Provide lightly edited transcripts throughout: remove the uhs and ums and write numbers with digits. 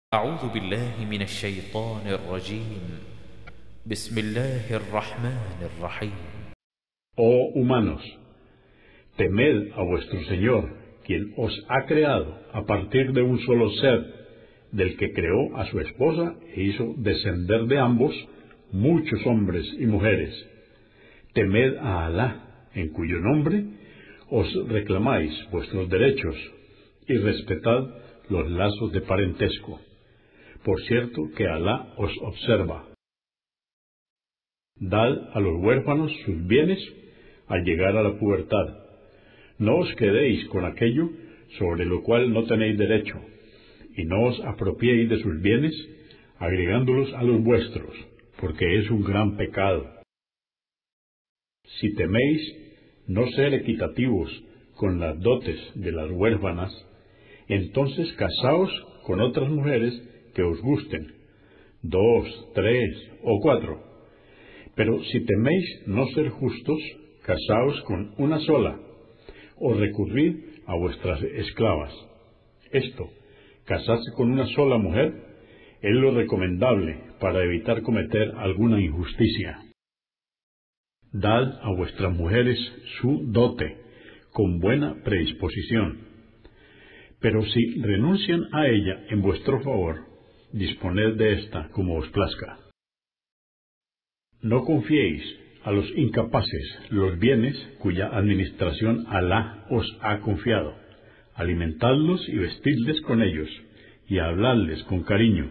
أعوذ بالله من الشيطان الرجيم. بسم الله الرحمن الرحيم. Oh humanos, temed a vuestro Señor, quien os ha creado a partir de un solo ser, del que creó a su esposa e hizo descender de ambos muchos hombres y mujeres. Temed a Alá, en cuyo nombre os reclamáis vuestros derechos, y respetad los lazos de parentesco. Por cierto que Alá os observa. Dad a los huérfanos sus bienes al llegar a la pubertad. No os quedéis con aquello sobre lo cual no tenéis derecho, y no os apropiéis de sus bienes, agregándolos a los vuestros, porque es un gran pecado. Si teméis no ser equitativos con las dotes de las huérfanas, entonces casaos con otras mujeres que os gusten, 2, 3 o 4. Pero si teméis no ser justos, casaos con una sola, o recurrid a vuestras esclavas. Esto, casarse con una sola mujer, es lo recomendable para evitar cometer alguna injusticia. Dad a vuestras mujeres su dote, con buena predisposición. Pero si renuncian a ella en vuestro favor, disponed de ésta como os plazca. No confiéis a los incapaces los bienes cuya administración Alá os ha confiado. Alimentadlos y vestidles con ellos, y habladles con cariño.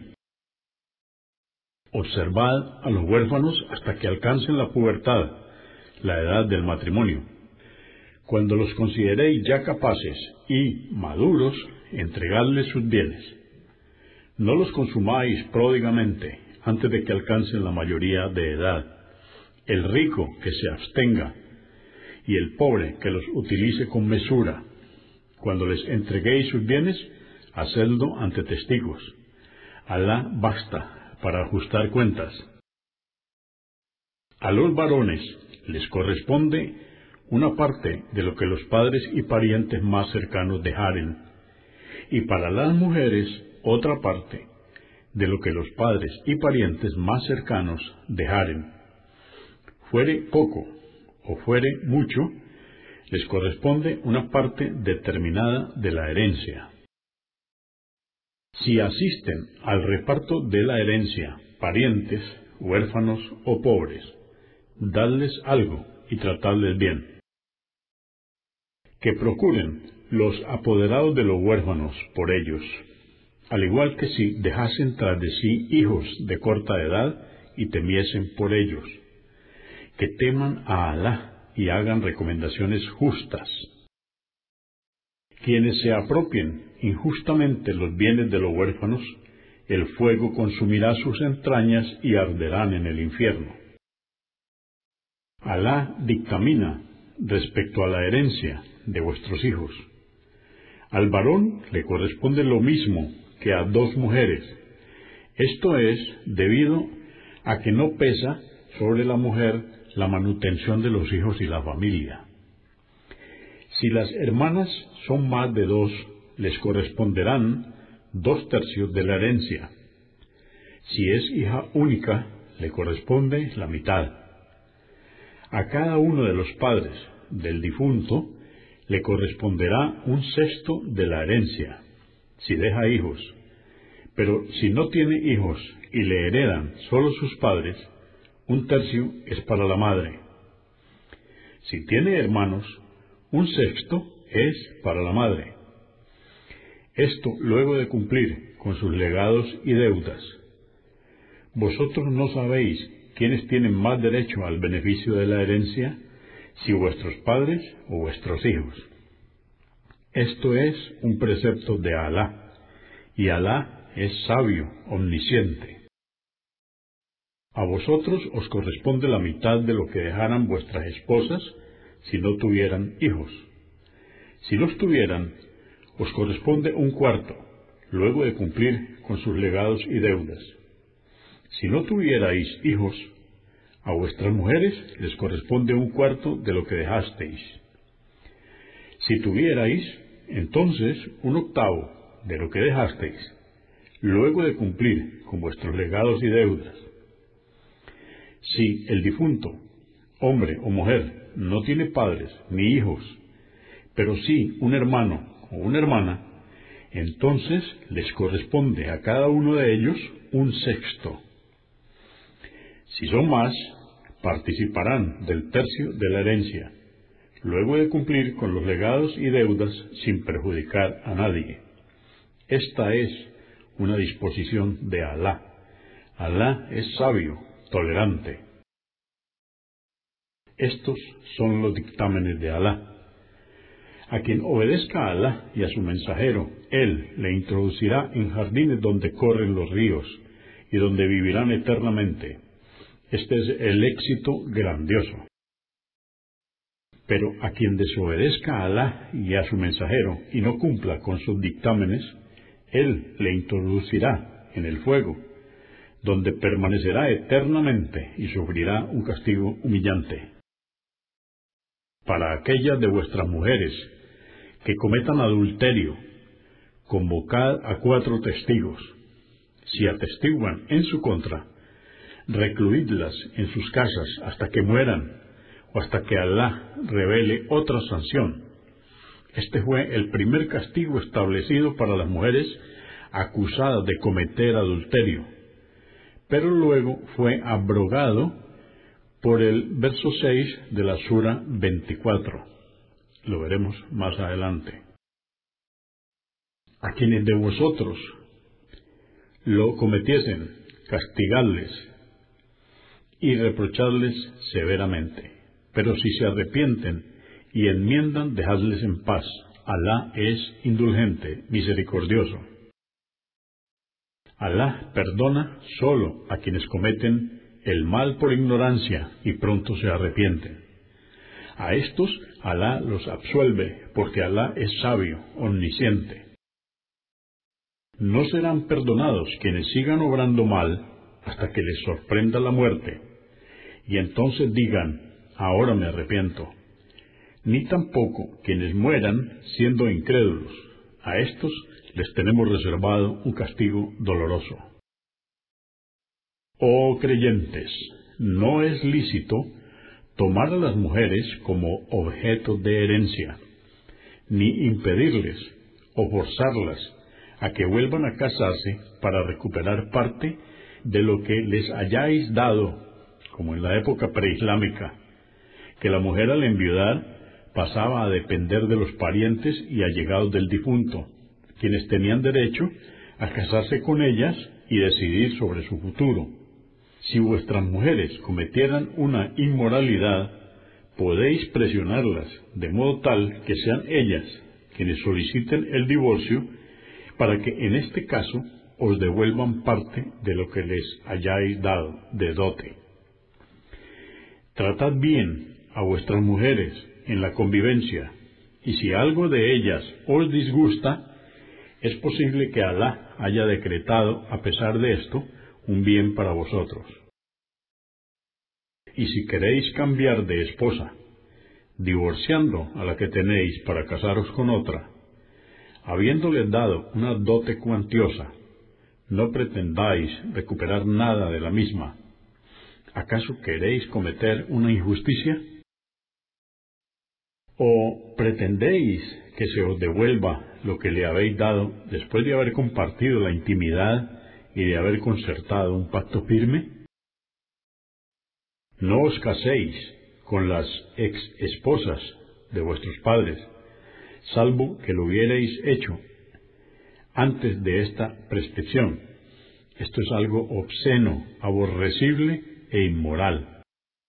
Observad a los huérfanos hasta que alcancen la pubertad, la edad del matrimonio. Cuando los consideréis ya capaces y maduros, entregadles sus bienes. No los consumáis pródigamente antes de que alcancen la mayoría de edad. El rico que se abstenga, y el pobre que los utilice con mesura. Cuando les entreguéis sus bienes, hacedlo ante testigos. Alá basta para ajustar cuentas. A los varones les corresponde una parte de lo que los padres y parientes más cercanos dejaren, y para las mujeres otra parte de lo que los padres y parientes más cercanos dejaren. Fuere poco o fuere mucho, les corresponde una parte determinada de la herencia. Si asisten al reparto de la herencia parientes, huérfanos o pobres, dadles algo y tratadles bien. Que procuren los apoderados de los huérfanos por ellos, al igual que si dejasen tras de sí hijos de corta edad y temiesen por ellos. Que teman a Alá y hagan recomendaciones justas. Quienes se apropien injustamente los bienes de los huérfanos, el fuego consumirá sus entrañas y arderán en el infierno. Alá dictamina respecto a la herencia de vuestros hijos. Al varón le corresponde lo mismo que a 2 mujeres. Esto es debido a que no pesa sobre la mujer la manutención de los hijos y la familia. Si las hermanas son más de 2, les corresponderán 2/3 de la herencia. Si es hija única, le corresponde la mitad. A cada uno de los padres del difunto le corresponderá 1/6 de la herencia, si deja hijos. Pero si no tiene hijos y le heredan solo sus padres, 1/3 es para la madre. Si tiene hermanos, 1/6 es para la madre. Esto luego de cumplir con sus legados y deudas. Vosotros no sabéis quiénes tienen más derecho al beneficio de la herencia, si vuestros padres o vuestros hijos. Esto es un precepto de Alá, y Alá es sabio, omnisciente. A vosotros os corresponde la mitad de lo que dejaran vuestras esposas si no tuvieran hijos. Si los tuvieran, os corresponde 1/4, luego de cumplir con sus legados y deudas. Si no tuvierais hijos, a vuestras mujeres les corresponde 1/4 de lo que dejasteis. Si tuvierais, entonces 1/8 de lo que dejasteis. luego de cumplir con vuestros legados y deudas. Si el difunto, hombre o mujer, no tiene padres ni hijos, pero sí un hermano o una hermana, entonces les corresponde a cada uno de ellos un sexto. Si son más, participarán del tercio de la herencia, luego de cumplir con los legados y deudas sin perjudicar a nadie. Esta es una disposición de Alá. Alá es sabio, tolerante. Estos son los dictámenes de Alá. A quien obedezca a Alá y a su mensajero, Él le introducirá en jardines donde corren los ríos y donde vivirán eternamente. Este es el éxito grandioso. Pero a quien desobedezca a Alá y a su mensajero y no cumpla con sus dictámenes, Él le introducirá en el fuego, donde permanecerá eternamente y sufrirá un castigo humillante. Para aquellas de vuestras mujeres que cometan adulterio, convocad a 4 testigos. Si atestiguan en su contra, recluidlas en sus casas hasta que mueran o hasta que Alá revele otra sanción. Este fue el primer castigo establecido para las mujeres acusadas de cometer adulterio, pero luego fue abrogado por el verso 6 de la Sura 24. Lo veremos más adelante. A quienes de vosotros lo cometiesen, castigadles y reprochadles severamente. Pero si se arrepienten y enmiendan, dejadles en paz. Alá es indulgente, misericordioso. Alá perdona solo a quienes cometen el mal por ignorancia y pronto se arrepienten. A estos Alá los absuelve, porque Alá es sabio, omnisciente. No serán perdonados quienes sigan obrando mal hasta que les sorprenda la muerte, y entonces digan, ahora me arrepiento. Ni tampoco quienes mueran siendo incrédulos. A estos les tenemos reservado un castigo doloroso. Oh creyentes, no es lícito tomar a las mujeres como objeto de herencia, ni impedirles o forzarlas a que vuelvan a casarse para recuperar parte de lo que les hayáis dado, como en la época preislámica, que la mujer al enviudar pasaba a depender de los parientes y allegados del difunto, quienes tenían derecho a casarse con ellas y decidir sobre su futuro. Si vuestras mujeres cometieran una inmoralidad, podéis presionarlas de modo tal que sean ellas quienes soliciten el divorcio, para que en este caso os devuelvan parte de lo que les hayáis dado de dote. Tratad bien a vuestras mujeres en la convivencia, y si algo de ellas os disgusta, es posible que Alá haya decretado, a pesar de esto, un bien para vosotros. Y si queréis cambiar de esposa, divorciando a la que tenéis para casaros con otra, habiéndoles dado una dote cuantiosa, no pretendáis recuperar nada de la misma. ¿Acaso queréis cometer una injusticia? ¿O pretendéis que se os devuelva lo que le habéis dado después de haber compartido la intimidad y de haber concertado un pacto firme? No os caséis con las ex esposas de vuestros padres, salvo que lo hubierais hecho antes de esta prescripción. Esto es algo obsceno, aborrecible e inmoral.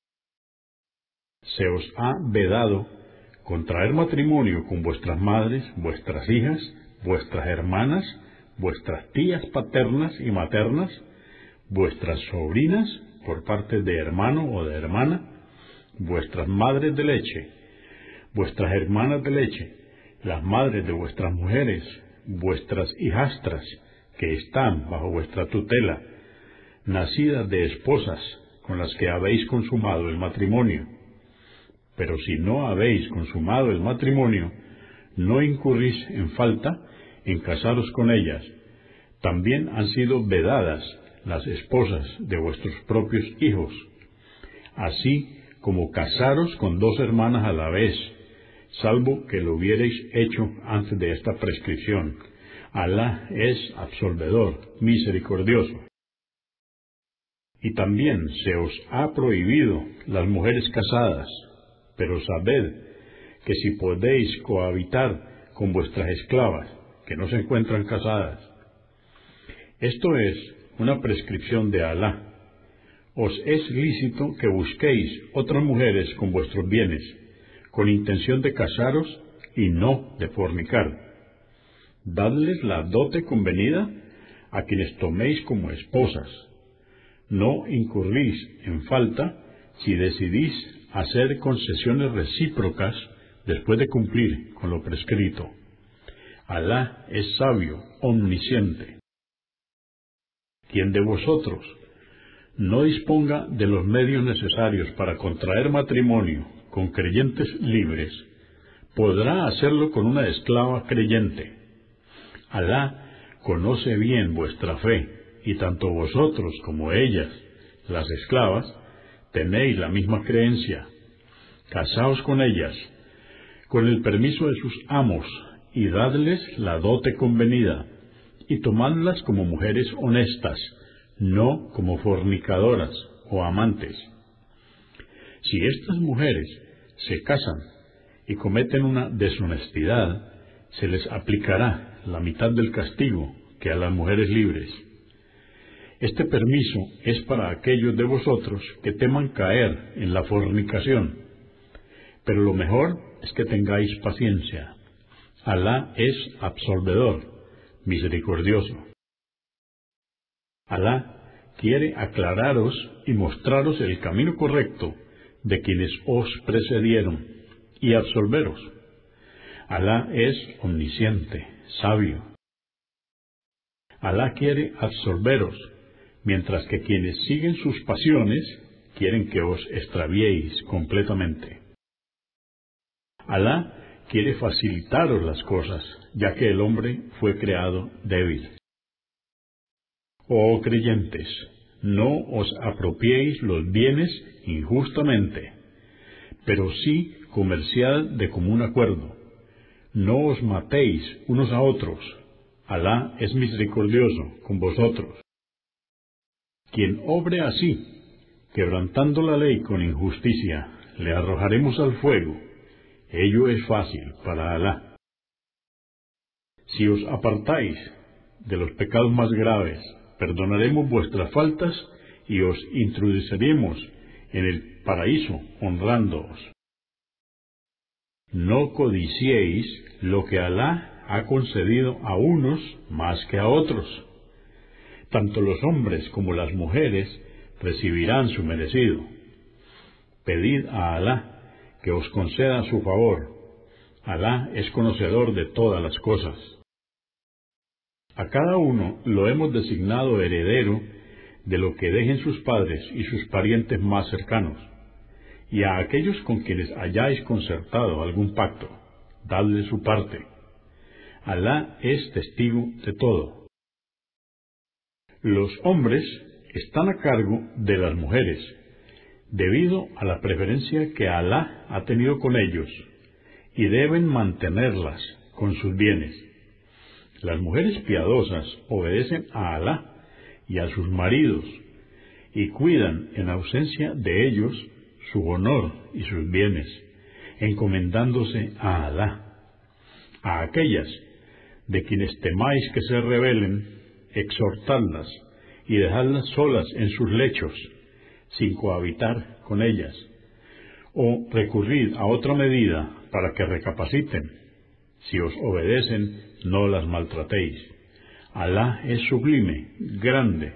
Se os ha vedado contraer matrimonio con vuestras madres, vuestras hijas, vuestras hermanas, vuestras tías paternas y maternas, vuestras sobrinas por parte de hermano o de hermana, vuestras madres de leche, vuestras hermanas de leche, las madres de vuestras mujeres, vuestras hijastras que están bajo vuestra tutela, nacidas de esposas con las que habéis consumado el matrimonio. Pero si no habéis consumado el matrimonio, no incurrís en falta en casaros con ellas, También han sido vedadas las esposas de vuestros propios hijos, así como casaros con dos hermanas a la vez, salvo que lo hubierais hecho antes de esta prescripción. Alá es absolvedor, misericordioso. Y también se os ha prohibido las mujeres casadas, pero sabed que si podéis cohabitar con vuestras esclavas, que no se encuentran casadas. Esto es una prescripción de Alá. Os es lícito que busquéis otras mujeres con vuestros bienes, con intención de casaros y no de fornicar. Dadles la dote convenida a quienes toméis como esposas. No incurrís en falta si decidís hacer concesiones recíprocas después de cumplir con lo prescrito. Alá es sabio, omnisciente. Quien de vosotros no disponga de los medios necesarios para contraer matrimonio con creyentes libres, podrá hacerlo con una esclava creyente. Alá conoce bien vuestra fe, y tanto vosotros como ellas, las esclavas, tenéis la misma creencia. Casaos con ellas, con el permiso de sus amos, y dadles la dote convenida, y tomadlas como mujeres honestas, no como fornicadoras o amantes. Si estas mujeres se casan y cometen una deshonestidad, se les aplicará la mitad del castigo que a las mujeres libres. Este permiso es para aquellos de vosotros que teman caer en la fornicación, pero lo mejor es que tengáis paciencia. Alá es absolvedor, misericordioso. Alá quiere aclararos y mostraros el camino correcto de quienes os precedieron y absolveros. Alá es omnisciente, sabio. Alá quiere absolveros, mientras que quienes siguen sus pasiones quieren que os extraviéis completamente. Alá quiere facilitaros las cosas, ya que el hombre fue creado débil. Oh creyentes, no os apropiéis los bienes injustamente, pero sí comerciad de común acuerdo. No os matéis unos a otros. Alá es misericordioso con vosotros. Quien obre así, quebrantando la ley con injusticia, le arrojaremos al fuego. Ello es fácil para Alá. Si os apartáis de los pecados más graves, perdonaremos vuestras faltas y os introduciremos en el paraíso honrándoos. No codiciéis lo que Alá ha concedido a unos más que a otros. Tanto los hombres como las mujeres recibirán su merecido. Pedid a Alá que os conceda su favor. Alá es conocedor de todas las cosas. A cada uno lo hemos designado heredero de lo que dejen sus padres y sus parientes más cercanos, y a aquellos con quienes hayáis concertado algún pacto, dadle su parte. Alá es testigo de todo. Los hombres están a cargo de las mujeres, debido a la preferencia que Alá ha tenido con ellos, y deben mantenerlas con sus bienes. Las mujeres piadosas obedecen a Alá y a sus maridos, y cuidan en ausencia de ellos su honor y sus bienes, encomendándose a Alá. A aquellas de quienes temáis que se rebelen, exhortadlas y dejadlas solas en sus lechos, sin cohabitar con ellas, o recurrid a otra medida para que recapaciten. Si os obedecen, no las maltratéis. Alá es sublime, grande.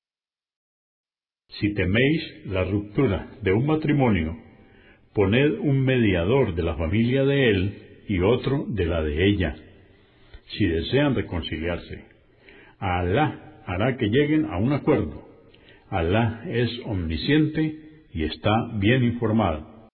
Si teméis la ruptura de un matrimonio, poned un mediador de la familia de él y otro de la de ella, si desean reconciliarse. Alá hará que lleguen a un acuerdo. Alá es omnisciente y está bien informado.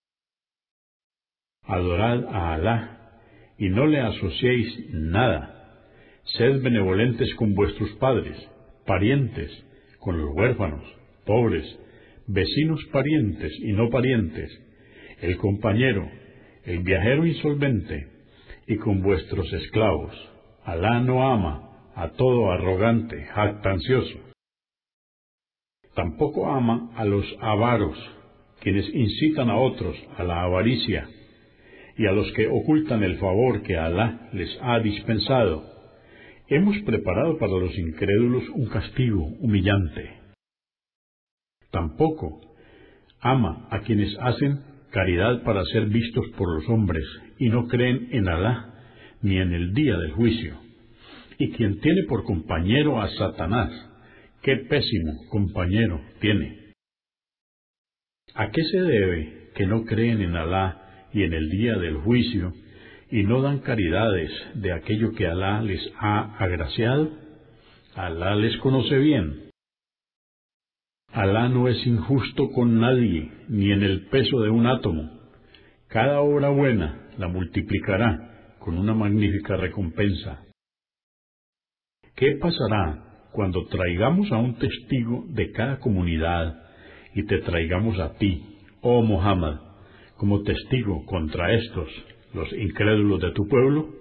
Adorad a Alá y no le asociéis nada. Sed benevolentes con vuestros padres, parientes, con los huérfanos, pobres, vecinos parientes y no parientes, el compañero, el viajero insolvente, y con vuestros esclavos. Alá no ama a todo arrogante, jactancioso. Tampoco ama a los avaros, quienes incitan a otros a la avaricia, y a los que ocultan el favor que Alá les ha dispensado. Hemos preparado para los incrédulos un castigo humillante. Tampoco ama a quienes hacen caridad para ser vistos por los hombres y no creen en Alá ni en el día del juicio. Y quien tiene por compañero a Satanás, qué pésimo compañero tiene. ¿A qué se debe que no creen en Alá y en el día del juicio y no dan caridades de aquello que Alá les ha agraciado? Alá les conoce bien. Alá no es injusto con nadie, ni en el peso de un átomo. Cada obra buena la multiplicará con una magnífica recompensa. ¿Qué pasará cuando traigamos a un testigo de cada comunidad y te traigamos a ti, oh Muhammad, como testigo contra estos, los incrédulos de tu pueblo?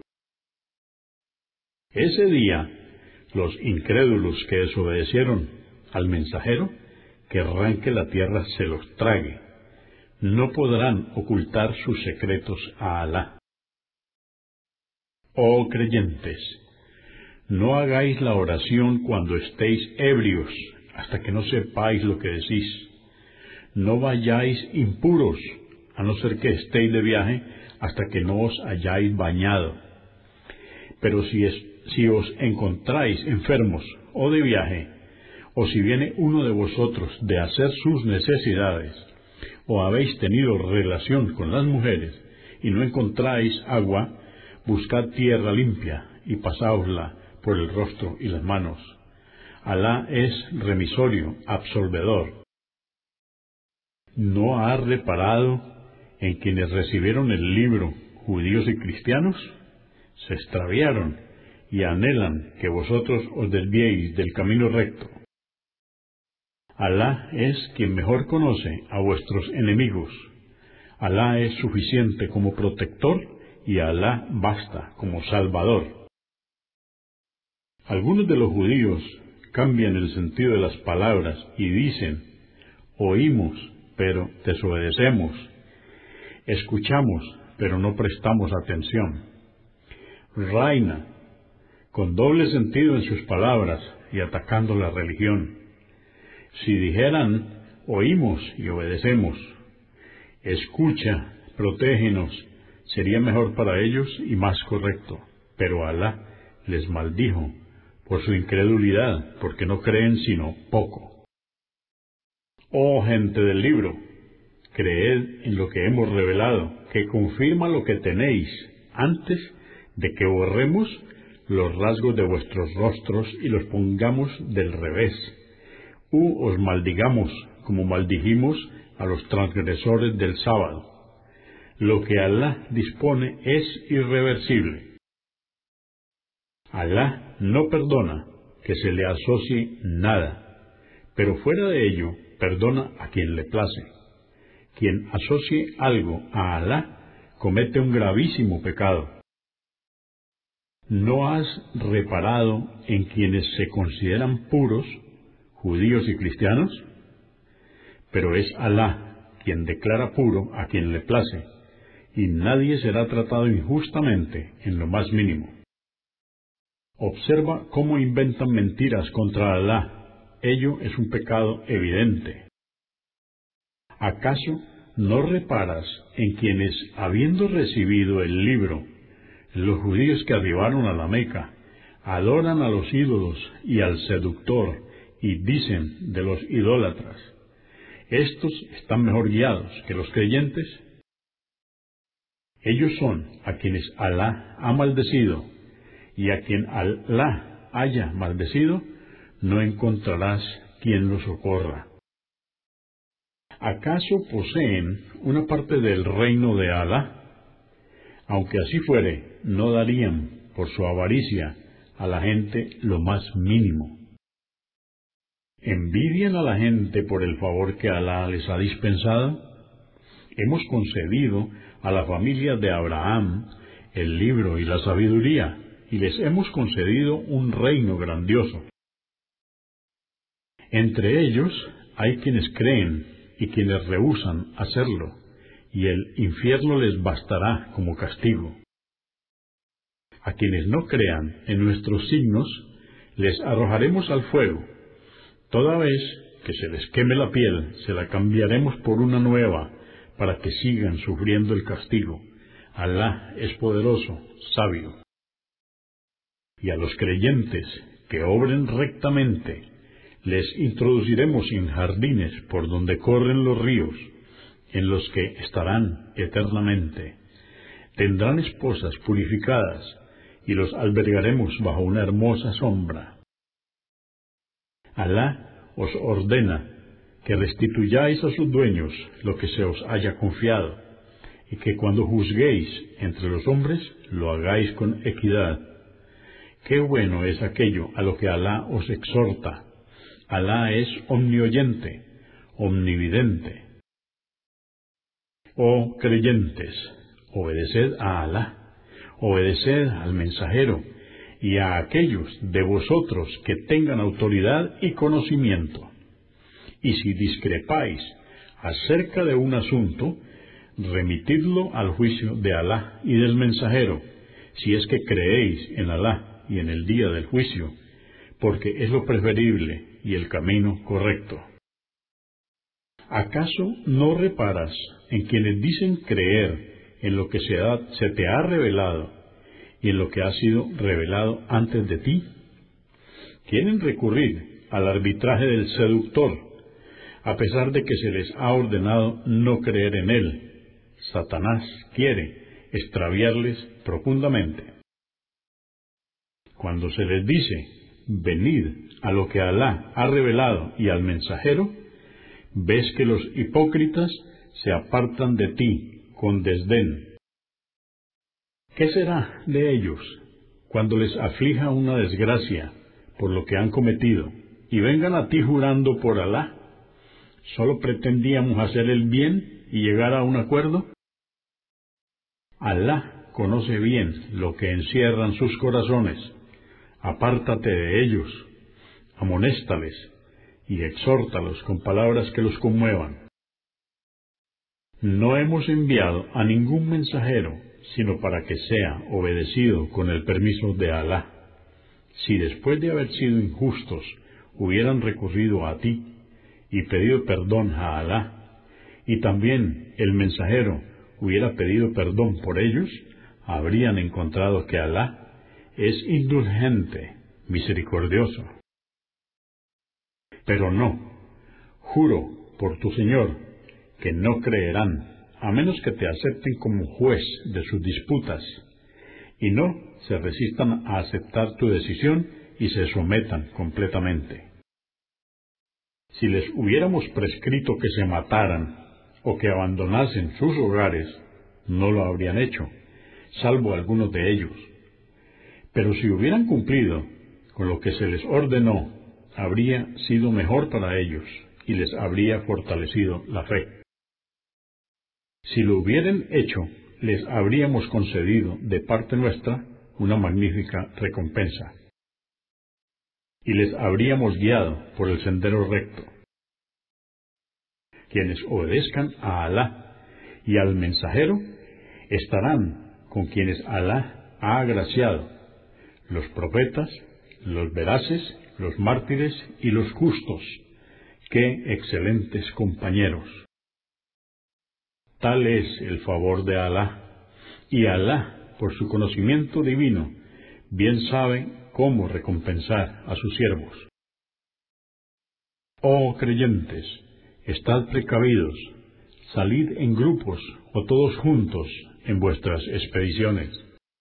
Ese día, los incrédulos que desobedecieron al mensajero, querrán que la tierra se los trague. No podrán ocultar sus secretos a Alá. Oh creyentes, no hagáis la oración cuando estéis ebrios, hasta que no sepáis lo que decís. No vayáis impuros, a no ser que estéis de viaje, hasta que no os hayáis bañado. Pero si os encontráis enfermos o de viaje, o si viene uno de vosotros de hacer sus necesidades, o habéis tenido relación con las mujeres, y no encontráis agua, buscad tierra limpia, y pasáosla por el rostro y las manos. Alá es remisorio, absolvedor. ¿No ha reparado en quienes recibieron el libro, judíos y cristianos? Se extraviaron y anhelan que vosotros os desviéis del camino recto. Alá es quien mejor conoce a vuestros enemigos. Alá es suficiente como protector y Alá basta como salvador. Algunos de los judíos cambian el sentido de las palabras y dicen: oímos, pero desobedecemos; escuchamos, pero no prestamos atención. Raina, con doble sentido en sus palabras y atacando la religión. Si dijeran: oímos y obedecemos; escucha, protégenos, sería mejor para ellos y más correcto. Pero Alá les maldijo por su incredulidad, porque no creen sino poco. Oh gente del libro, creed en lo que hemos revelado, que confirma lo que tenéis, antes de que borremos los rasgos de vuestros rostros y los pongamos del revés, u os maldigamos como maldijimos a los transgresores del sábado. Lo que Alá dispone es irreversible. Alá no perdona que se le asocie nada, pero fuera de ello perdona a quien le place. Quien asocie algo a Alá comete un gravísimo pecado. ¿No has reparado en quienes se consideran puros, judíos y cristianos? Pero es Alá quien declara puro a quien le place, y nadie será tratado injustamente en lo más mínimo. Observa cómo inventan mentiras contra Alá. Ello es un pecado evidente. ¿Acaso no reparas en quienes, habiendo recibido el libro, los judíos que arribaron a la Meca, adoran a los ídolos y al seductor, y dicen de los idólatras: estos están mejor guiados que los creyentes? Ellos son a quienes Alá ha maldecido, y a quien Alá haya maldecido, no encontrarás quien lo socorra. ¿Acaso poseen una parte del reino de Alá? Aunque así fuere, no darían, por su avaricia, a la gente lo más mínimo. ¿Envidian a la gente por el favor que Alá les ha dispensado? Hemos concedido a la familia de Abraham el libro y la sabiduría, y les hemos concedido un reino grandioso. Entre ellos hay quienes creen y quienes rehúsan hacerlo, y el infierno les bastará como castigo. A quienes no crean en nuestros signos, les arrojaremos al fuego. Toda vez que se les queme la piel, se la cambiaremos por una nueva, para que sigan sufriendo el castigo. Alá es poderoso, sabio. Y a los creyentes que obren rectamente, les introduciremos en jardines por donde corren los ríos, en los que estarán eternamente. Tendrán esposas purificadas, y los albergaremos bajo una hermosa sombra. Alá os ordena que restituyáis a sus dueños lo que se os haya confiado, y que cuando juzguéis entre los hombres lo hagáis con equidad. Qué bueno es aquello a lo que Alá os exhorta. Alá es omnioyente, omnividente. Oh creyentes, obedeced a Alá, obedeced al mensajero y a aquellos de vosotros que tengan autoridad y conocimiento. Y si discrepáis acerca de un asunto, remitidlo al juicio de Alá y del mensajero, si es que creéis en Alá y en el día del juicio, porque es lo preferible y el camino correcto. ¿Acaso no reparas en quienes dicen creer en lo que se te ha revelado y en lo que ha sido revelado antes de ti? Quieren recurrir al arbitraje del seductor, a pesar de que se les ha ordenado no creer en él. Satanás quiere extraviarles profundamente. Cuando se les dice, venid a lo que Alá ha revelado y al mensajero, ves que los hipócritas se apartan de ti con desdén. ¿Qué será de ellos cuando les aflija una desgracia por lo que han cometido y vengan a ti jurando por Alá? ¿Solo pretendíamos hacer el bien y llegar a un acuerdo? Alá conoce bien lo que encierran sus corazones. Apártate de ellos, amonéstales y exhórtalos con palabras que los conmuevan. No hemos enviado a ningún mensajero sino para que sea obedecido con el permiso de Alá. Si después de haber sido injustos hubieran recurrido a ti y pedido perdón a Alá, y también el mensajero hubiera pedido perdón por ellos, habrían encontrado que Alá es indulgente, misericordioso. Pero no, juro por tu Señor, que no creerán, a menos que te acepten como juez de sus disputas, y no se resistan a aceptar tu decisión y se sometan completamente. Si les hubiéramos prescrito que se mataran o que abandonasen sus hogares, no lo habrían hecho, salvo algunos de ellos. Pero si hubieran cumplido con lo que se les ordenó, habría sido mejor para ellos y les habría fortalecido la fe. Si lo hubieran hecho, les habríamos concedido de parte nuestra una magnífica recompensa, y les habríamos guiado por el sendero recto. Quienes obedezcan a Alá y al mensajero estarán con quienes Alá ha agraciado, los profetas, los veraces, los mártires y los justos. ¡Qué excelentes compañeros! Tal es el favor de Alá, y Alá, por su conocimiento divino, bien sabe cómo recompensar a sus siervos. Oh creyentes, estad precavidos, salid en grupos o todos juntos en vuestras expediciones.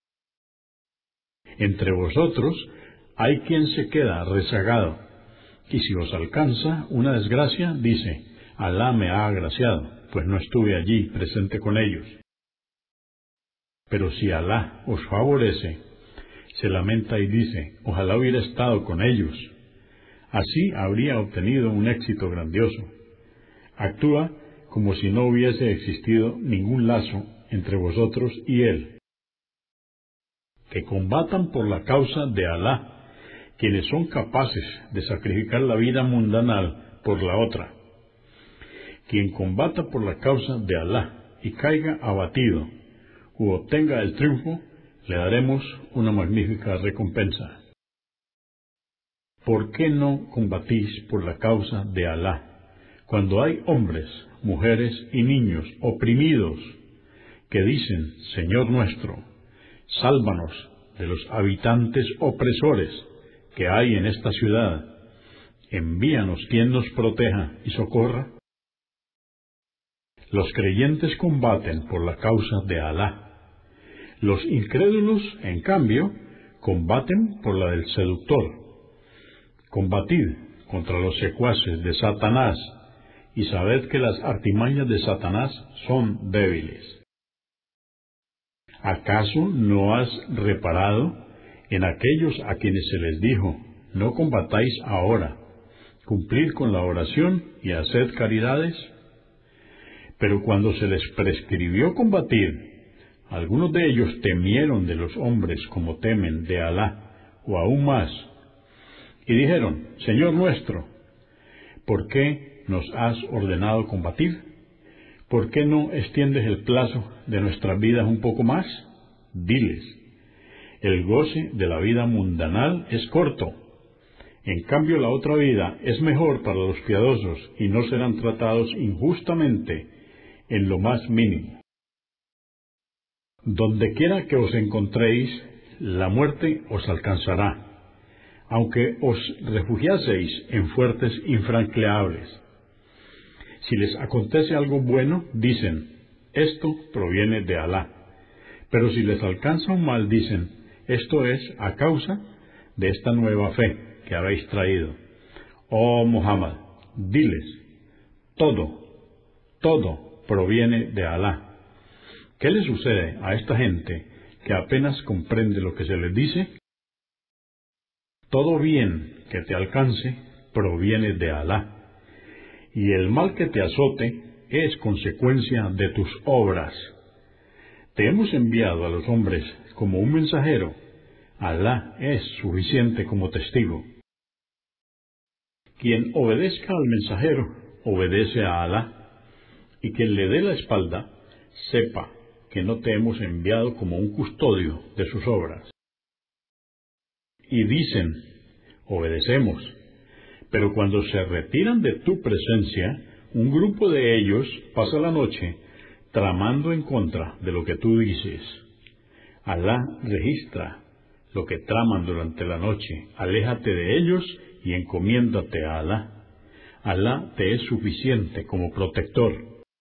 Entre vosotros hay quien se queda rezagado, y si os alcanza una desgracia, dice, Alá me ha agraciado, pues no estuve allí presente con ellos. Pero si Alá os favorece, Se lamenta y dice, ojalá hubiera estado con ellos. Así habría obtenido un éxito grandioso. Actúa como si no hubiese existido ningún lazo entre vosotros y él. Que combatan por la causa de Alá, quienes son capaces de sacrificar la vida mundanal por la otra. Quien combata por la causa de Alá y caiga abatido, u obtenga el triunfo, le daremos una magnífica recompensa. ¿Por qué no combatís por la causa de Alá, cuando hay hombres, mujeres y niños oprimidos que dicen, Señor nuestro, sálvanos de los habitantes opresores que hay en esta ciudad, envíanos quien nos proteja y socorra? Los creyentes combaten por la causa de Alá. Los incrédulos, en cambio, combaten por la del seductor. Combatid contra los secuaces de Satanás y sabed que las artimañas de Satanás son débiles. ¿Acaso no has reparado en aquellos a quienes se les dijo, no combatáis ahora, cumplid con la oración y haced caridades? Pero cuando se les prescribió combatir, algunos de ellos temieron de los hombres como temen de Alá, o aún más, y dijeron, Señor nuestro, ¿por qué nos has ordenado combatir? ¿Por qué no extiendes el plazo de nuestras vidas un poco más? Diles, el goce de la vida mundanal es corto. En cambio, la otra vida es mejor para los piadosos y no serán tratados injustamente en lo más mínimo. Dondequiera que os encontréis, la muerte os alcanzará, aunque os refugiaseis en fuertes infranqueables. Si les acontece algo bueno, dicen, esto proviene de Alá. Pero si les alcanza un mal, dicen, esto es a causa de esta nueva fe que habéis traído. Oh Muhammad, diles, todo proviene de Alá. ¿Qué le sucede a esta gente que apenas comprende lo que se les dice? Todo bien que te alcance proviene de Alá, y el mal que te azote es consecuencia de tus obras. Te hemos enviado a los hombres como un mensajero. Alá es suficiente como testigo. Quien obedezca al mensajero, obedece a Alá, y quien le dé la espalda, sepa que no te hemos enviado como un custodio de sus obras. Y dicen, obedecemos, pero cuando se retiran de tu presencia, un grupo de ellos pasa la noche tramando en contra de lo que tú dices. Alá registra lo que traman durante la noche. Aléjate de ellos y encomiéndate a Alá. Alá te es suficiente como protector.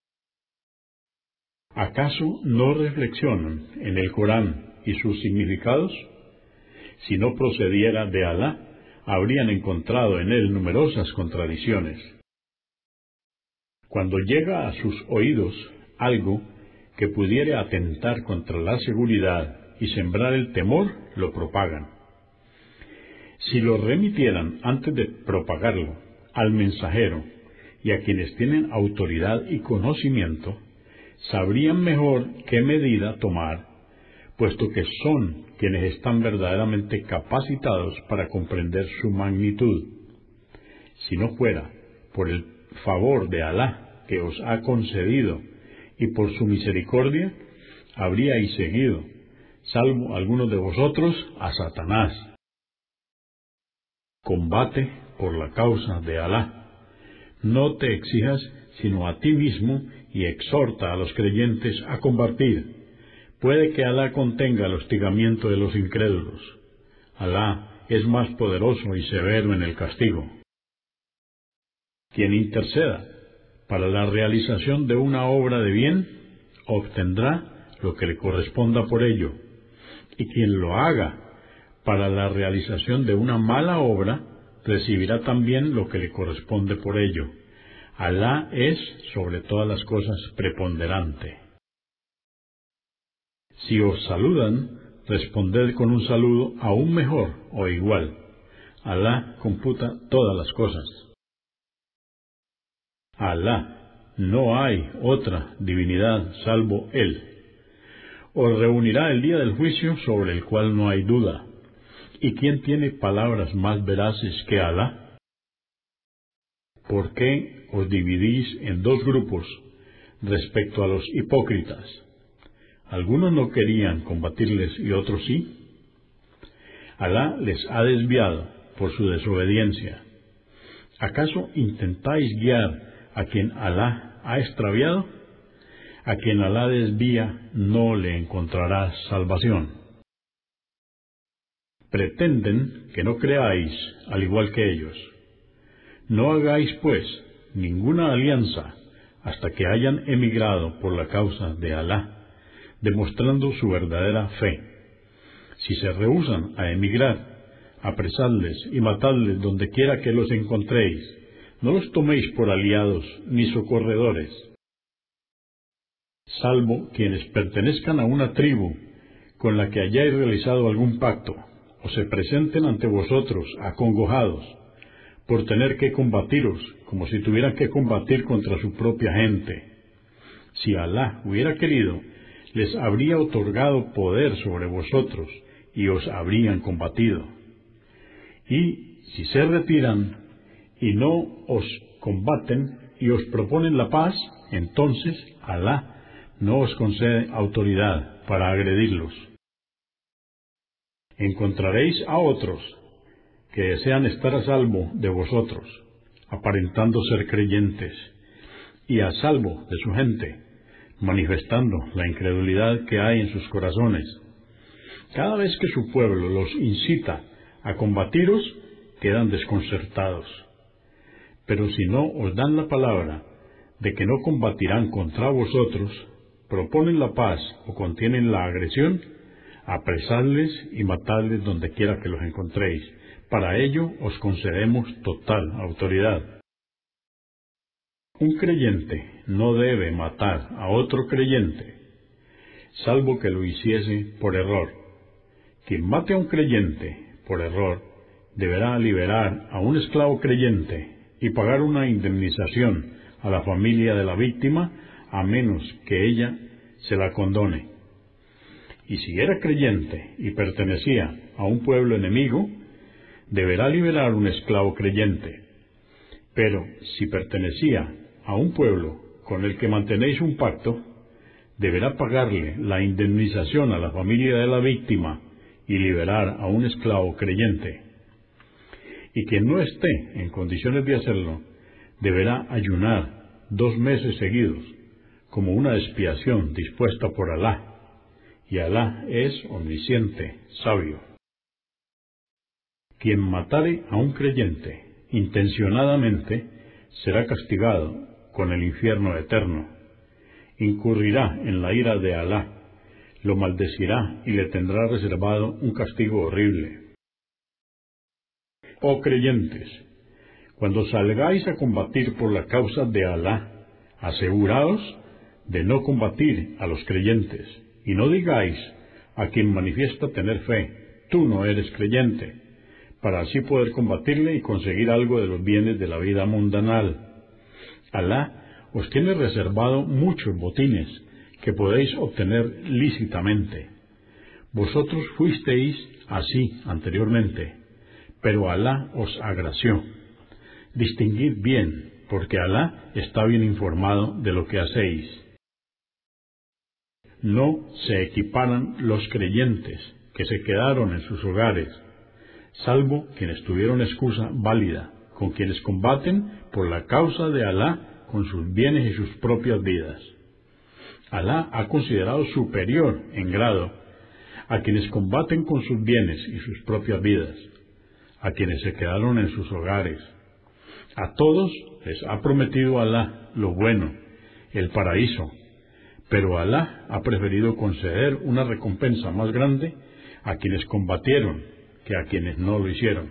¿Acaso no reflexionan en el Corán y sus significados? Si no procediera de Alá, habrían encontrado en él numerosas contradicciones. Cuando llega a sus oídos algo que pudiere atentar contra la seguridad y sembrar el temor, lo propagan. Si lo remitieran antes de propagarlo al mensajero y a quienes tienen autoridad y conocimiento, sabrían mejor qué medida tomar, puesto que son quienes están verdaderamente capacitados para comprender su magnitud. Si no fuera por el favor de Alá que os ha concedido y por su misericordia, habríais seguido, salvo algunos de vosotros, a Satanás. Combate por la causa de Alá. No te exijas sino a ti mismo y exhorta a los creyentes a combatir. Puede que Alá contenga el hostigamiento de los incrédulos. Alá es más poderoso y severo en el castigo. Quien interceda para la realización de una obra de bien, obtendrá lo que le corresponda por ello. Y quien lo haga para la realización de una mala obra, recibirá también lo que le corresponde por ello. Alá es, sobre todas las cosas, preponderante. Si os saludan, responded con un saludo aún mejor o igual. Alá computa todas las cosas. Alá, no hay otra divinidad salvo Él. Os reunirá el día del juicio sobre el cual no hay duda. ¿Y quién tiene palabras más veraces que Alá? ¿Por qué os dividís en dos grupos respecto a los hipócritas? Algunos no querían combatirles y otros sí. Alá les ha desviado por su desobediencia. ¿Acaso intentáis guiar a quien Alá ha extraviado? A quien Alá desvía no le encontrará salvación. Pretenden que no creáis al igual que ellos. No hagáis, pues, ninguna alianza hasta que hayan emigrado por la causa de Alá, demostrando su verdadera fe. Si se rehúsan a emigrar, apresadles y matadles donde quiera que los encontréis. No los toméis por aliados ni socorredores, salvo quienes pertenezcan a una tribu con la que hayáis realizado algún pacto, o se presenten ante vosotros acongojados por tener que combatiros, como si tuvieran que combatir contra su propia gente. Si Alá hubiera querido, les habría otorgado poder sobre vosotros y os habrían combatido. Y si se retiran y no os combaten y os proponen la paz, entonces Alá no os concede autoridad para agredirlos. Encontraréis a otros que desean estar a salvo de vosotros, aparentando ser creyentes, y a salvo de su gente, manifestando la incredulidad que hay en sus corazones. Cada vez que su pueblo los incita a combatiros, quedan desconcertados. Pero si no os dan la palabra de que no combatirán contra vosotros, proponen la paz o contienen la agresión, apresadles y matadles donde quiera que los encontréis. Para ello os concedemos total autoridad. Un creyente no debe matar a otro creyente, salvo que lo hiciese por error. Quien mate a un creyente por error deberá liberar a un esclavo creyente y pagar una indemnización a la familia de la víctima, a menos que ella se la condone. Y si era creyente y pertenecía a un pueblo enemigo, deberá liberar un esclavo creyente. Pero si pertenecía a un pueblo con el que mantenéis un pacto, deberá pagarle la indemnización a la familia de la víctima y liberar a un esclavo creyente. Y quien no esté en condiciones de hacerlo, deberá ayunar 2 meses seguidos, como una expiación dispuesta por Alá, y Alá es omnisciente, sabio. Quien matare a un creyente intencionadamente será castigado con el infierno eterno. Incurrirá en la ira de Alá, lo maldecirá y le tendrá reservado un castigo horrible. Oh creyentes, cuando salgáis a combatir por la causa de Alá, aseguraos de no combatir a los creyentes, y no digáis a quien manifiesta tener fe, tú no eres creyente, para así poder combatirle y conseguir algo de los bienes de la vida mundanal. Alá os tiene reservado muchos botines que podéis obtener lícitamente. Vosotros fuisteis así anteriormente, pero Alá os agració. Distinguid bien, porque Alá está bien informado de lo que hacéis. No se equiparan los creyentes que se quedaron en sus hogares, salvo quienes tuvieron excusa válida, con quienes combaten por la causa de Alá con sus bienes y sus propias vidas. Alá ha considerado superior en grado a quienes combaten con sus bienes y sus propias vidas, a quienes se quedaron en sus hogares. A todos les ha prometido Alá lo bueno, el paraíso, pero Alá ha preferido conceder una recompensa más grande a quienes combatieron que a quienes no lo hicieron.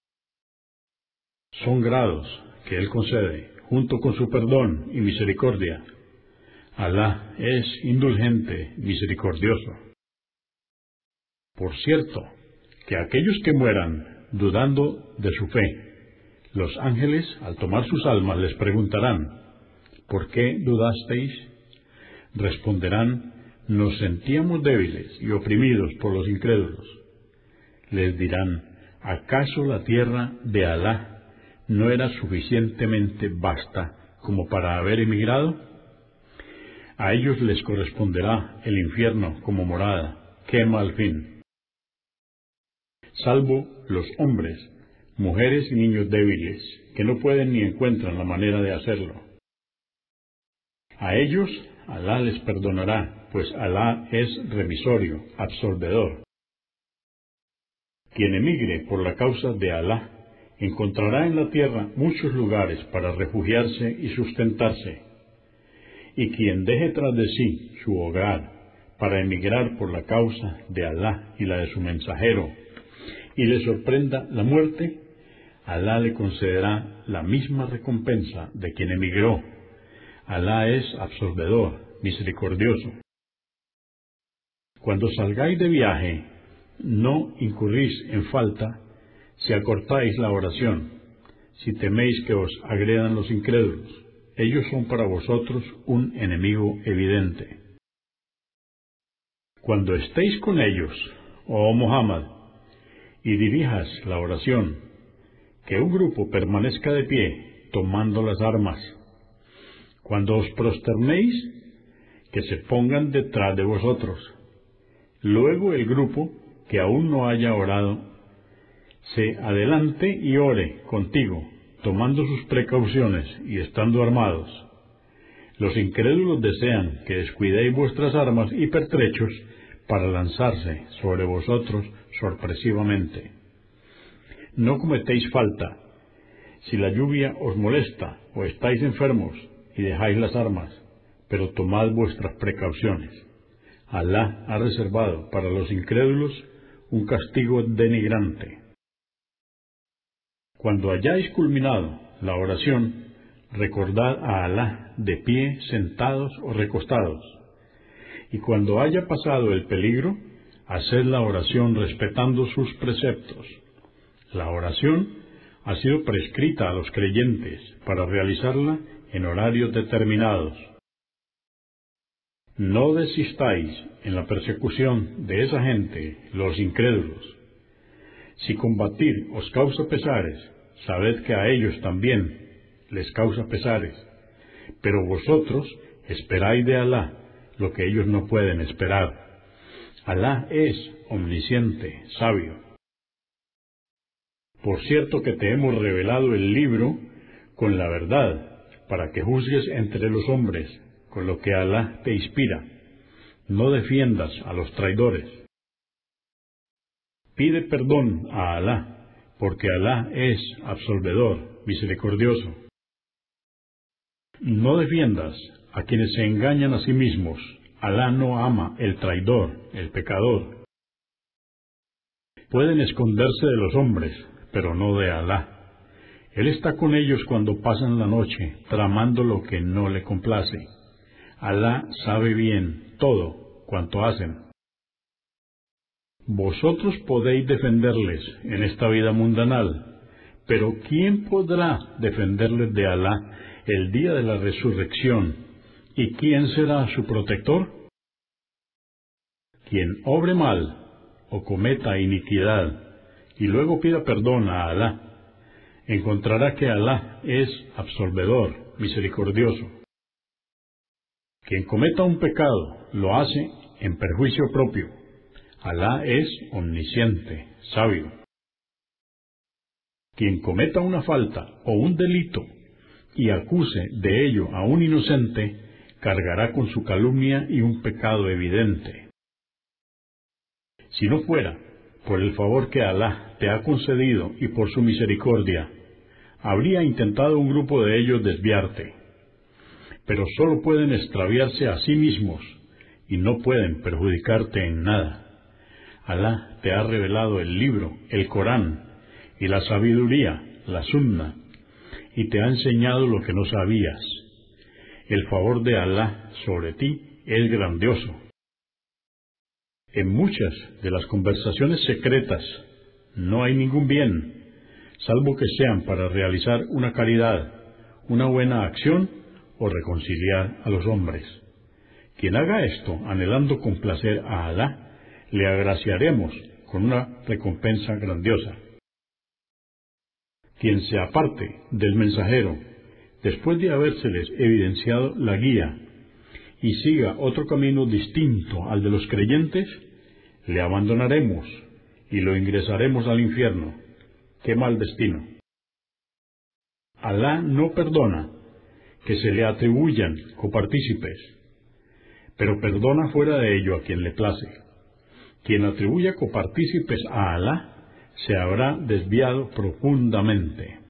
Son grados que Él concede, junto con su perdón y misericordia. Alá es indulgente, misericordioso. Por cierto, que aquellos que mueran dudando de su fe, los ángeles, al tomar sus almas, les preguntarán: ¿por qué dudasteis? Responderán: nos sentíamos débiles y oprimidos por los incrédulos. Les dirán: ¿acaso la tierra de Alá no era suficientemente vasta como para haber emigrado? A ellos les corresponderá el infierno como morada. ¡Qué mal fin! Salvo los hombres, mujeres y niños débiles, que no pueden ni encuentran la manera de hacerlo. A ellos Alá les perdonará, pues Alá es remisorio, absolvedor. Quien emigre por la causa de Alá encontrará en la tierra muchos lugares para refugiarse y sustentarse. Y quien deje tras de sí su hogar para emigrar por la causa de Alá y la de su mensajero, y le sorprenda la muerte, Alá le concederá la misma recompensa de quien emigró. Alá es absolvedor, misericordioso. Cuando salgáis de viaje, no incurrís en falta si acortáis la oración, si teméis que os agredan los incrédulos. Ellos son para vosotros un enemigo evidente. Cuando estéis con ellos, oh Muhammad, y dirijas la oración, que un grupo permanezca de pie, tomando las armas. Cuando os prosternéis, que se pongan detrás de vosotros. Luego el grupo que aún no haya orado, se adelante y ore contigo, tomando sus precauciones y estando armados. Los incrédulos desean que descuidéis vuestras armas y pertrechos para lanzarse sobre vosotros sorpresivamente. No cometéis falta si la lluvia os molesta o estáis enfermos y dejáis las armas, pero tomad vuestras precauciones. Alá ha reservado para los incrédulos un castigo denigrante. Cuando hayáis culminado la oración, recordad a Alá de pie, sentados o recostados. Y cuando haya pasado el peligro, haced la oración respetando sus preceptos. La oración ha sido prescrita a los creyentes para realizarla en horarios determinados. No desistáis en la persecución de esa gente, los incrédulos. Si combatir os causa pesares, sabed que a ellos también les causa pesares, pero vosotros esperáis de Alá lo que ellos no pueden esperar. Alá es omnisciente, sabio. Por cierto que te hemos revelado el libro con la verdad, para que juzgues entre los hombres con lo que Alá te inspira. No defiendas a los traidores. Pide perdón a Alá, porque Alá es absolvedor, misericordioso. No defiendas a quienes se engañan a sí mismos. Alá no ama el traidor, el pecador. Pueden esconderse de los hombres, pero no de Alá. Él está con ellos cuando pasan la noche, tramando lo que no le complace. Alá sabe bien todo cuanto hacen. Vosotros podéis defenderles en esta vida mundanal, pero ¿quién podrá defenderles de Alá el día de la resurrección? ¿Y quién será su protector? Quien obre mal o cometa iniquidad y luego pida perdón a Alá, encontrará que Alá es absolvedor, misericordioso. Quien cometa un pecado lo hace en perjuicio propio. Alá es omnisciente, sabio. Quien cometa una falta o un delito y acuse de ello a un inocente, cargará con su calumnia y un pecado evidente. Si no fuera por el favor que Alá te ha concedido y por su misericordia, habría intentado un grupo de ellos desviarte, pero solo pueden extraviarse a sí mismos y no pueden perjudicarte en nada. Alá te ha revelado el libro, el Corán, y la sabiduría, la Sunna, y te ha enseñado lo que no sabías. El favor de Alá sobre ti es grandioso. En muchas de las conversaciones secretas no hay ningún bien, salvo que sean para realizar una caridad, una buena acción o reconciliar a los hombres. Quien haga esto anhelando complacer a Alá, le agraciaremos con una recompensa grandiosa. Quien se aparte del mensajero, después de habérseles evidenciado la guía, y siga otro camino distinto al de los creyentes, le abandonaremos y lo ingresaremos al infierno. ¡Qué mal destino! Alá no perdona que se le atribuyan copartícipes, pero perdona fuera de ello a quien le place. Quien atribuya copartícipes a Alá se habrá desviado profundamente.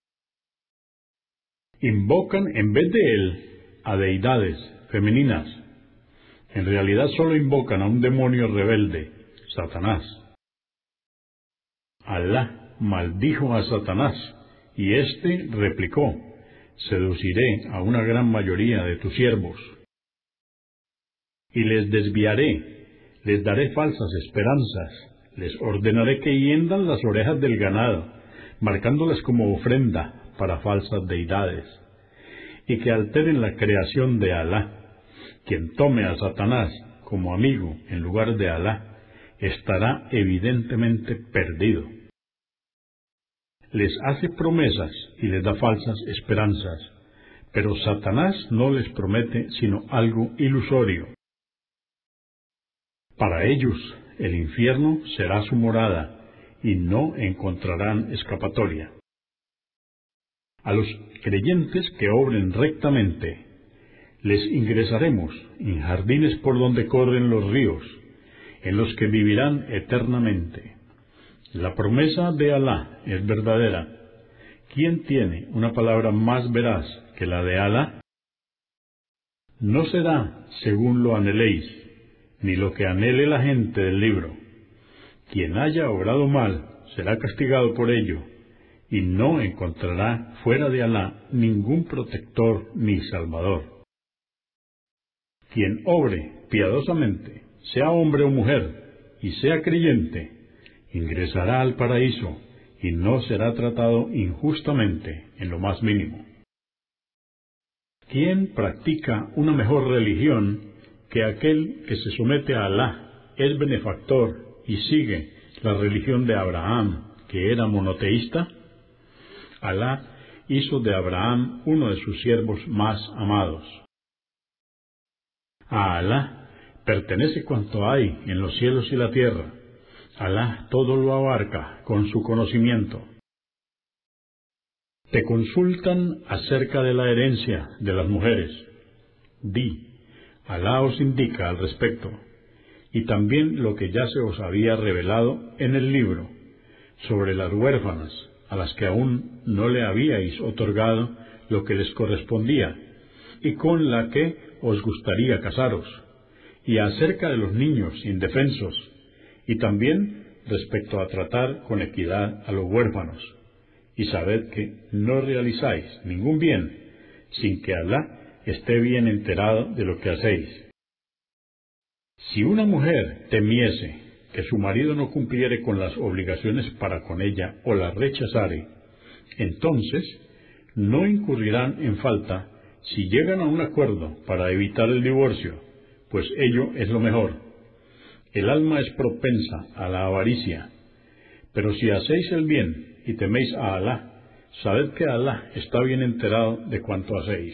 Invocan en vez de él a deidades femeninas. En realidad solo invocan a un demonio rebelde, Satanás. Alá maldijo a Satanás, y éste replicó: seduciré a una gran mayoría de tus siervos, y les desviaré, les daré falsas esperanzas, les ordenaré que hiendan las orejas del ganado, marcándolas como ofrenda para falsas deidades, y que alteren la creación de Alá. Quien tome a Satanás como amigo en lugar de Alá, estará evidentemente perdido. Les hace promesas y les da falsas esperanzas, pero Satanás no les promete sino algo ilusorio. Para ellos el infierno será su morada y no encontrarán escapatoria. A los creyentes que obren rectamente, les ingresaremos en jardines por donde corren los ríos, en los que vivirán eternamente. La promesa de Alá es verdadera. ¿Quién tiene una palabra más veraz que la de Alá? No será según lo anheléis, ni lo que anhele la gente del libro. Quien haya obrado mal será castigado por ello, y no encontrará fuera de Alá ningún protector ni salvador. Quien obre piadosamente, sea hombre o mujer, y sea creyente, ingresará al paraíso y no será tratado injustamente en lo más mínimo. Quien practica una mejor religión que aquel que se somete a Alá, es benefactor y sigue la religión de Abraham, que era monoteísta? Alá hizo de Abraham uno de sus siervos más amados. A Alá pertenece cuanto hay en los cielos y la tierra. Alá todo lo abarca con su conocimiento. Te consultan acerca de la herencia de las mujeres. Di: Alá os indica al respecto, y también lo que ya se os había revelado en el libro, sobre las huérfanas, a las que aún no le habíais otorgado lo que les correspondía, y con la que os gustaría casaros, y acerca de los niños indefensos, y también respecto a tratar con equidad a los huérfanos. Y sabed que no realizáis ningún bien sin que Alá esté bien enterado de lo que hacéis. Si una mujer temiese que su marido no cumpliere con las obligaciones para con ella o la rechazare, entonces no incurrirán en falta si llegan a un acuerdo para evitar el divorcio, pues ello es lo mejor. El alma es propensa a la avaricia, pero si hacéis el bien y teméis a Alá, sabed que Alá está bien enterado de cuanto hacéis.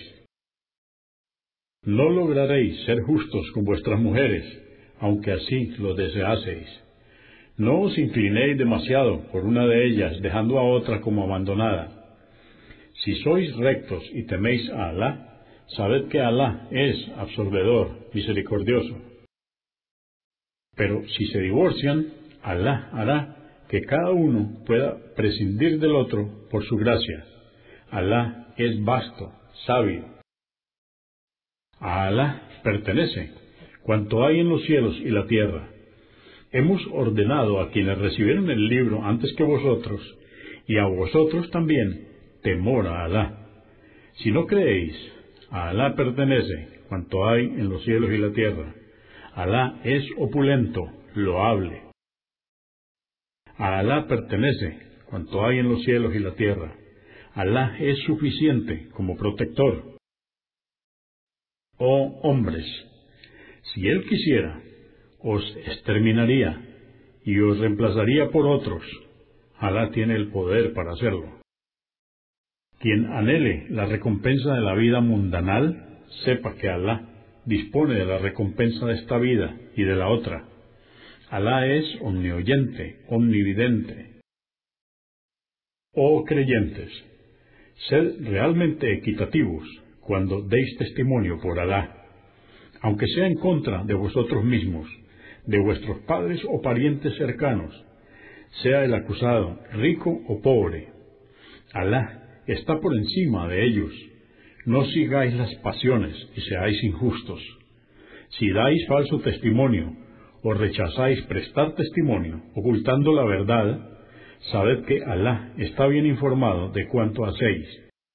No lograréis ser justos con vuestras mujeres, aunque así lo deseaseis. No os inclinéis demasiado por una de ellas, dejando a otra como abandonada. Si sois rectos y teméis a Alá, sabed que Alá es absorbedor, misericordioso. Pero si se divorcian, Alá hará que cada uno pueda prescindir del otro por su gracia. Alá es vasto, sabio. A Alá pertenece cuanto hay en los cielos y la tierra. Hemos ordenado a quienes recibieron el libro antes que vosotros, y a vosotros también, temor a Alá. Si no creéis, a Alá pertenece cuanto hay en los cielos y la tierra. Alá es opulento, loable. A Alá pertenece cuanto hay en los cielos y la tierra. Alá es suficiente como protector. Oh hombres, si Él quisiera, os exterminaría y os reemplazaría por otros. Alá tiene el poder para hacerlo. Quien anhele la recompensa de la vida mundanal, sepa que Alá dispone de la recompensa de esta vida y de la otra. Alá es omnioyente, omnividente. Oh creyentes, sed realmente equitativos cuando deis testimonio por Alá, aunque sea en contra de vosotros mismos, de vuestros padres o parientes cercanos, sea el acusado rico o pobre. Alá está por encima de ellos. No sigáis las pasiones y seáis injustos. Si dais falso testimonio o rechazáis prestar testimonio, ocultando la verdad, sabed que Alá está bien informado de cuanto hacéis.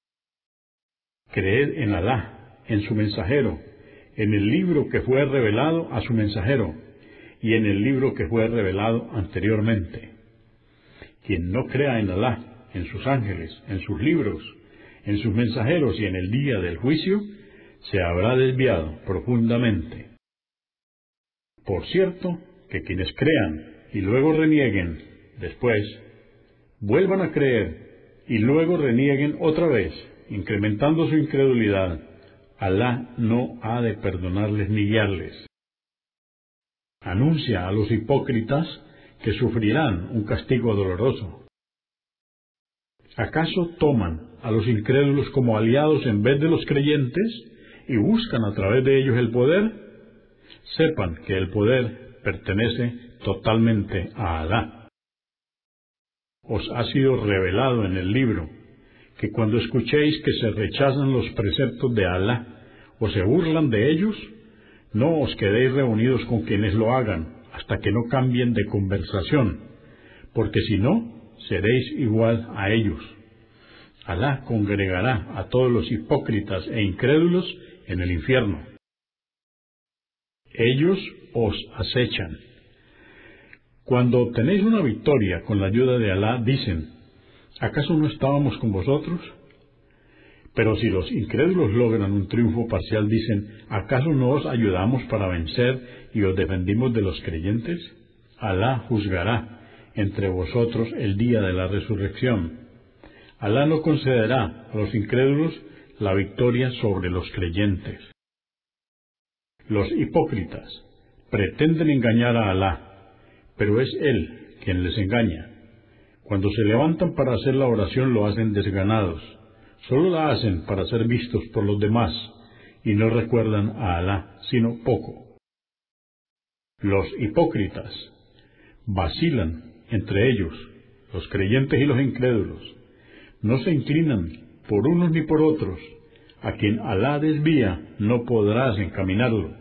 Creed en Alá, en su mensajero, en el libro que fue revelado a su mensajero, y en el libro que fue revelado anteriormente. Quien no crea en Alá, en sus ángeles, en sus libros, en sus mensajeros y en el día del juicio, se habrá desviado profundamente. Por cierto, que quienes crean y luego renieguen, después, vuelvan a creer y luego renieguen otra vez, incrementando su incredulidad, Alá no ha de perdonarles ni guiarles. Anuncia a los hipócritas que sufrirán un castigo doloroso. ¿Acaso toman a los incrédulos como aliados en vez de los creyentes y buscan a través de ellos el poder? Sepan que el poder pertenece totalmente a Alá. Os ha sido revelado en el libro que cuando escuchéis que se rechazan los preceptos de Alá o se burlan de ellos, no os quedéis reunidos con quienes lo hagan hasta que no cambien de conversación, porque si no, seréis igual a ellos. Alá congregará a todos los hipócritas e incrédulos en el infierno. Ellos os acechan. Cuando obtenéis una victoria con la ayuda de Alá, dicen, ¿acaso no estábamos con vosotros? Pero si los incrédulos logran un triunfo parcial, dicen, ¿acaso no os ayudamos para vencer y os defendimos de los creyentes? Alá juzgará entre vosotros el día de la resurrección. Alá no concederá a los incrédulos la victoria sobre los creyentes. Los hipócritas pretenden engañar a Alá, pero es Él quien les engaña. Cuando se levantan para hacer la oración lo hacen desganados. Solo la hacen para ser vistos por los demás y no recuerdan a Alá sino poco. Los hipócritas vacilan entre ellos, los creyentes y los incrédulos. No se inclinan por unos ni por otros. A quien Alá desvía no podrás encaminarlo.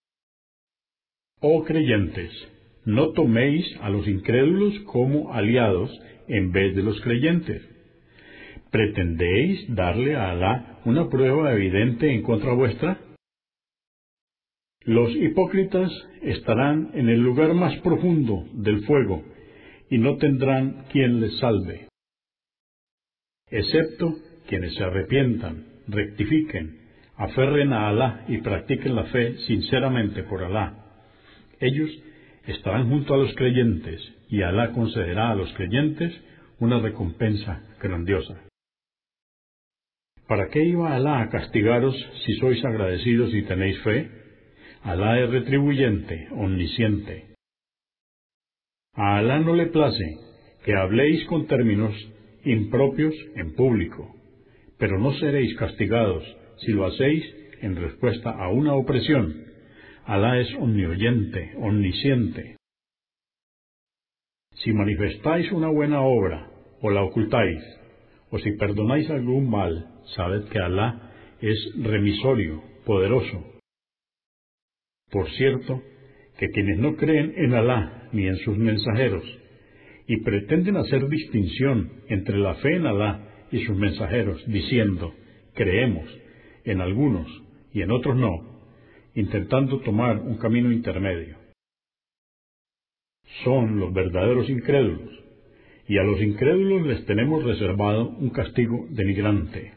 Oh creyentes, no toméis a los incrédulos como aliados en vez de los creyentes. ¿Pretendéis darle a Alá una prueba evidente en contra vuestra? Los hipócritas estarán en el lugar más profundo del fuego y no tendrán quien les salve, excepto quienes se arrepientan, rectifiquen, aferren a Alá y practiquen la fe sinceramente por Alá. Ellos estarán junto a los creyentes y Alá concederá a los creyentes una recompensa grandiosa. ¿Para qué iba Alá a castigaros si sois agradecidos y tenéis fe? Alá es retribuyente, omnisciente. A Alá no le place que habléis con términos impropios en público, pero no seréis castigados si lo hacéis en respuesta a una opresión. Alá es omnioyente, omnisciente. Si manifestáis una buena obra o la ocultáis, o si perdonáis algún mal, sabed que Alá es remisorio, poderoso. Por cierto, que quienes no creen en Alá ni en sus mensajeros, y pretenden hacer distinción entre la fe en Alá y sus mensajeros, diciendo, creemos en algunos y en otros no, intentando tomar un camino intermedio. son los verdaderos incrédulos, y a los incrédulos les tenemos reservado un castigo denigrante.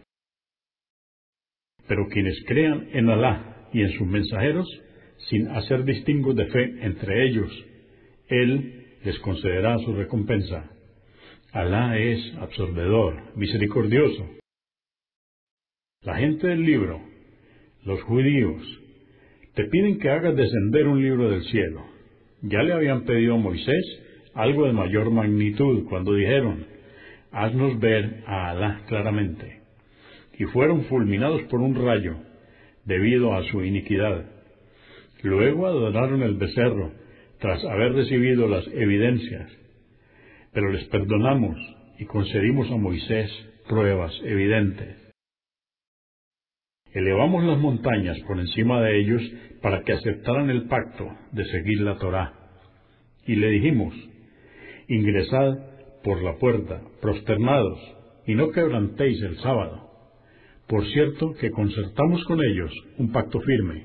Pero quienes crean en Alá y en sus mensajeros, sin hacer distingos de fe entre ellos, Él les concederá su recompensa. Alá es absorbedor, misericordioso. La gente del libro, los judíos, te piden que hagas descender un libro del cielo. Ya le habían pedido a Moisés algo de mayor magnitud cuando dijeron: haznos ver a Alá claramente. Y fueron fulminados por un rayo, debido a su iniquidad. Luego adoraron el becerro, tras haber recibido las evidencias. Pero les perdonamos y concedimos a Moisés pruebas evidentes. Elevamos las montañas por encima de ellos para que aceptaran el pacto de seguir la Torá. Y le dijimos: ingresad por la puerta, prosternados, y no quebrantéis el sábado. Por cierto que concertamos con ellos un pacto firme.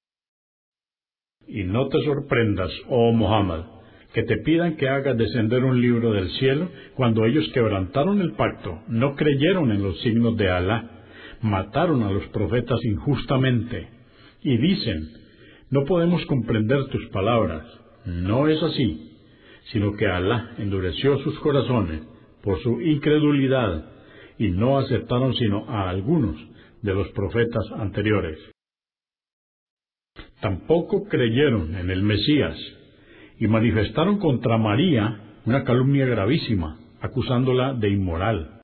Y no te sorprendas, oh Muhammad, que te pidan que hagas descender un libro del cielo cuando ellos quebrantaron el pacto, no creyeron en los signos de Alá, mataron a los profetas injustamente, y dicen: no podemos comprender tus palabras. No es así, sino que Alá endureció sus corazones por su incredulidad, y no aceptaron sino a algunos de los profetas anteriores. Tampoco creyeron en el Mesías, y manifestaron contra María una calumnia gravísima, acusándola de inmoral.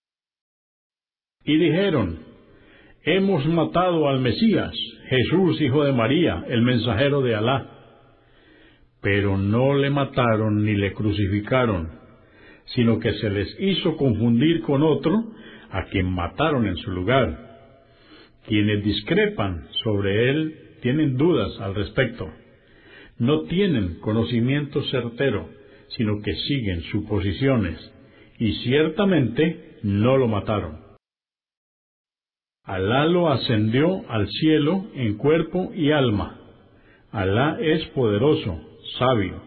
Y dijeron: hemos matado al Mesías, Jesús, hijo de María, el mensajero de Alá. Pero no le mataron ni le crucificaron, sino que se les hizo confundir con otro, a quien mataron en su lugar. Quienes discrepan sobre él tienen dudas al respecto. No tienen conocimiento certero, sino que siguen suposiciones, y ciertamente no lo mataron. Alá lo ascendió al cielo en cuerpo y alma. Alá es poderoso, sabio.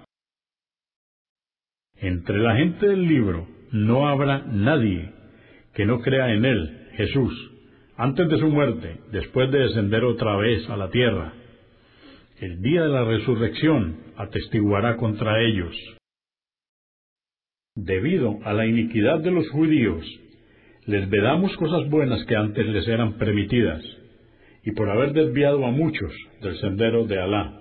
Entre la gente del libro no habrá nadie que no crea en él, Jesús, antes de su muerte, después de descender otra vez a la tierra. El día de la resurrección atestiguará contra ellos. Debido a la iniquidad de los judíos, les vedamos cosas buenas que antes les eran permitidas, y por haber desviado a muchos del sendero de Alá.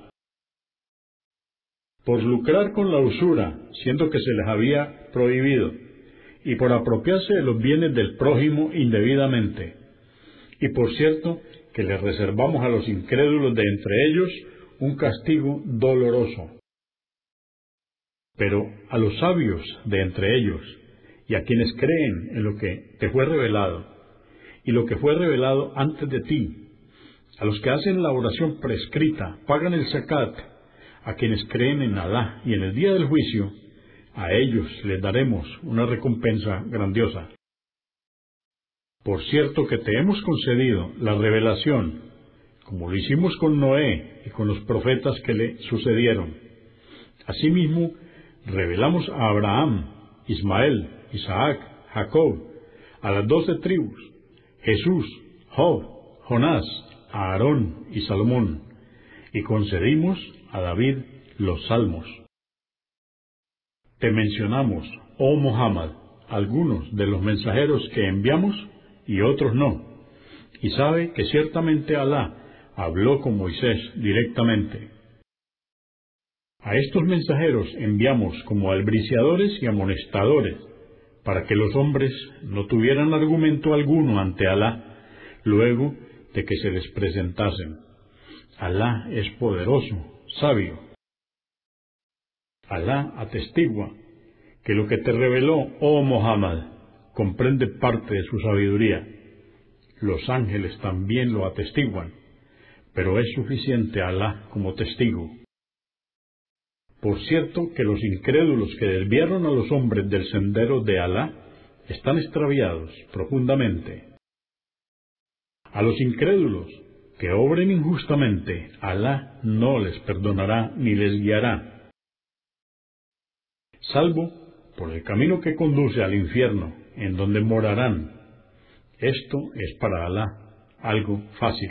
Por lucrar con la usura, siendo que se les había prohibido, y por apropiarse de los bienes del prójimo indebidamente. Y por cierto que les reservamos a los incrédulos de entre ellos un castigo doloroso. Pero a los sabios de entre ellos, y a quienes creen en lo que te fue revelado, y lo que fue revelado antes de ti, a los que hacen la oración prescrita, pagan el zakat, a quienes creen en Alá y en el día del juicio, a ellos les daremos una recompensa grandiosa. Por cierto que te hemos concedido la revelación, como lo hicimos con Noé y con los profetas que le sucedieron. Asimismo, revelamos a Abraham, Ismael, Isaac, Jacob, a las 12 tribus, Jesús, Job, Jonás, a Aarón y Salomón, y concedimos a David los salmos. Te mencionamos, oh Muhammad, algunos de los mensajeros que enviamos y otros no, y sabe que ciertamente Alá habló con Moisés directamente. A estos mensajeros enviamos como albriciadores y amonestadores, para que los hombres no tuvieran argumento alguno ante Alá, luego de que se les presentasen. Alá es poderoso, sabio. Alá atestigua que lo que te reveló, oh Muhammad, comprende parte de su sabiduría. Los ángeles también lo atestiguan, pero es suficiente Alá como testigo. Por cierto que los incrédulos que desviaron a los hombres del sendero de Alá están extraviados profundamente. A los incrédulos que obren injustamente, Alá no les perdonará ni les guiará. salvo por el camino que conduce al infierno, en donde morarán. Esto es para Alá algo fácil.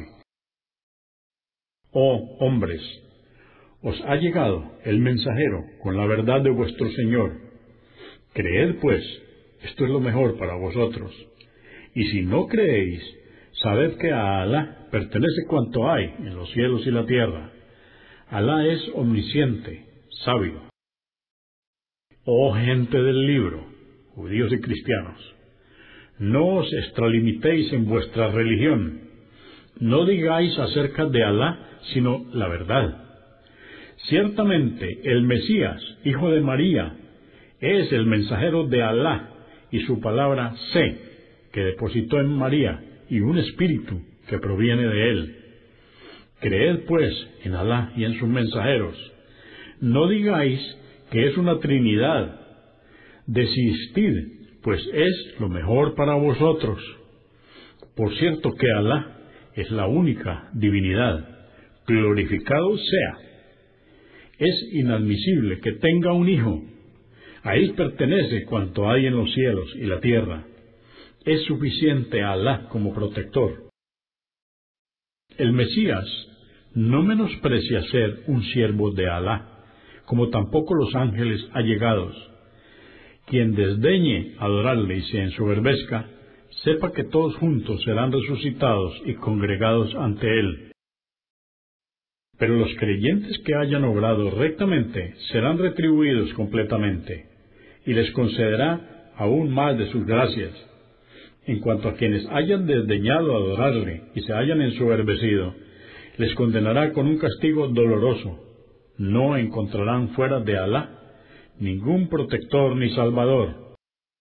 Oh hombres, os ha llegado el mensajero con la verdad de vuestro Señor. Creed pues, esto es lo mejor para vosotros. Y si no creéis, sabed que a Alá pertenece cuanto hay en los cielos y la tierra. Alá es omnisciente, sabio. Oh gente del libro, judíos y cristianos, no os extralimitéis en vuestra religión. No digáis acerca de Alá sino la verdad. Ciertamente el Mesías, hijo de María, es el mensajero de Alá y su palabra sé, que depositó en María, y un espíritu que proviene de él. Creed pues en Alá y en sus mensajeros. No digáis que es una trinidad. Desistid, pues es lo mejor para vosotros. Por cierto que Alá es la única divinidad, glorificado sea. Es inadmisible que tenga un hijo. A él pertenece cuanto hay en los cielos y la tierra. Es suficiente a Alá como protector. El Mesías no menosprecia ser un siervo de Alá, como tampoco los ángeles allegados. Quien desdeñe adorarle y se ensoberbezca, sepa que todos juntos serán resucitados y congregados ante él. Pero los creyentes que hayan obrado rectamente serán retribuidos completamente, y les concederá aún más de sus gracias. En cuanto a quienes hayan desdeñado adorarle y se hayan ensoberbecido, les condenará con un castigo doloroso. No encontrarán fuera de Alá ningún protector ni salvador.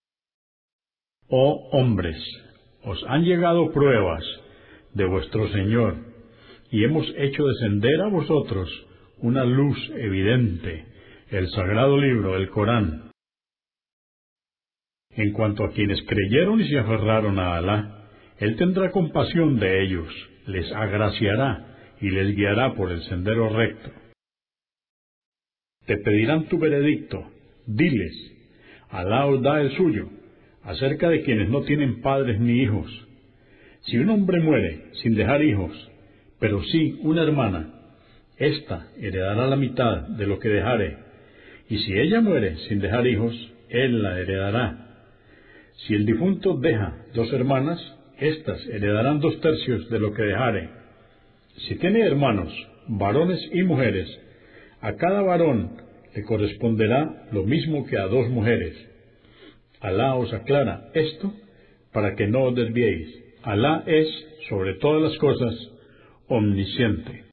Oh hombres, os han llegado pruebas de vuestro Señor, y hemos hecho descender a vosotros una luz evidente, el sagrado libro, el Corán. En cuanto a quienes creyeron y se aferraron a Alá, Él tendrá compasión de ellos, les agraciará y les guiará por el sendero recto. Te pedirán tu veredicto, diles, Alá os da el suyo, acerca de quienes no tienen padres ni hijos. Si un hombre muere sin dejar hijos, pero sí una hermana, ésta heredará la mitad de lo que dejare, y si ella muere sin dejar hijos, él la heredará. Si el difunto deja 2 hermanas, éstas heredarán 2/3 de lo que dejare. Si tiene hermanos, varones y mujeres, a cada varón le corresponderá lo mismo que a 2 mujeres. Alá os aclara esto para que no os desviéis. Alá es, sobre todas las cosas, omnisciente.